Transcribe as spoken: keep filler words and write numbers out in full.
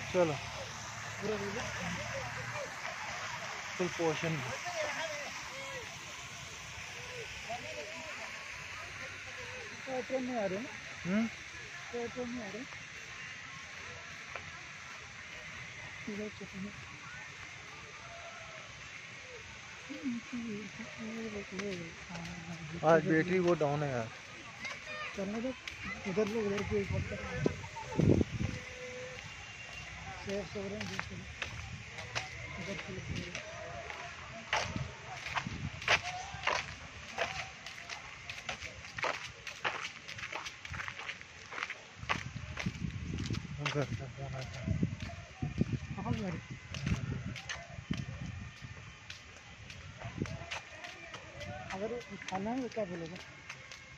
चलो full portion train में आ रहे हैं ना? हम्म ट्रेन में आ रहे हैं। आज बैटरी वो डाउन है यार। चलने दो, उधर लोग उधर के शेयर सो रहे हैं उधर के। घर का फोन आया। कहाँ जा रहे? अगर खाना है तो क्या बोलोगे?